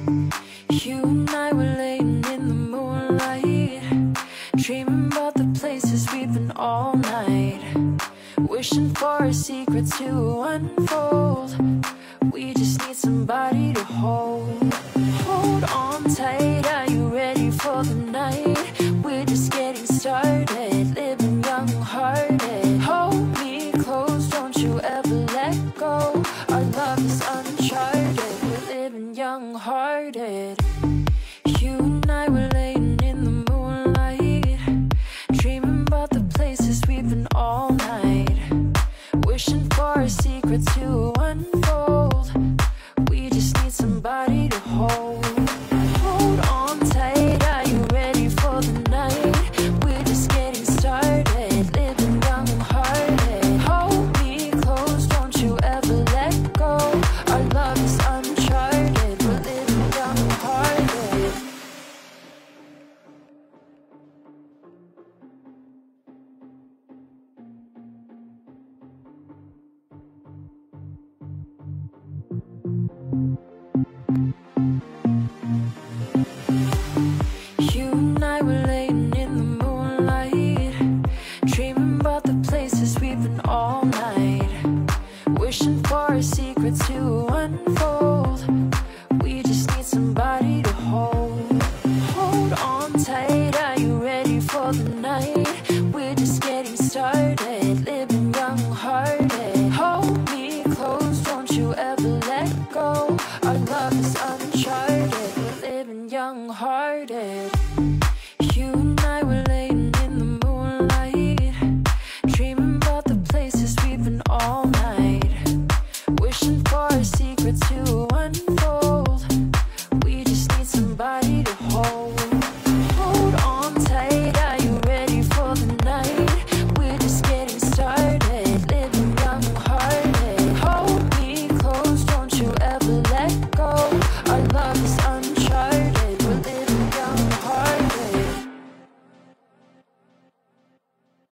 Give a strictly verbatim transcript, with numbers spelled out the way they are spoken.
You and I were laying in the moonlight, dreaming about the places we've been all night, wishing for a secret to unfold. We just need somebody to hold. Hold on tight, are you ready for the night? We're just getting started, living young-hearted. Hold me close, don't you ever let go. Our love is uncharted, we're living young-hearted. You and I were laying in the moonlight, dreaming about the places we've been all night, wishing for a secret to unfold. We just need somebody to hold.